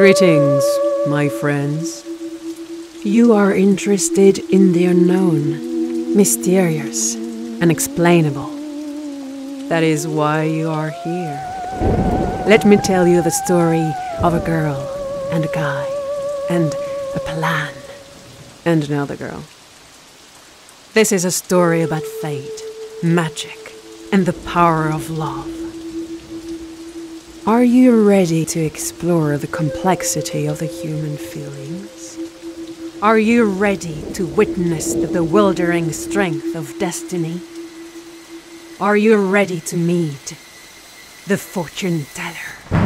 Greetings, my friends. You are interested in the unknown, mysterious, unexplainable. That is why you are here. Let me tell you the story of a girl and a guy and a plan and another girl. This is a story about fate, magic, and the power of love. Are you ready to explore the complexity of the human feelings? Are you ready to witness the bewildering strength of destiny? Are you ready to meet the fortune teller?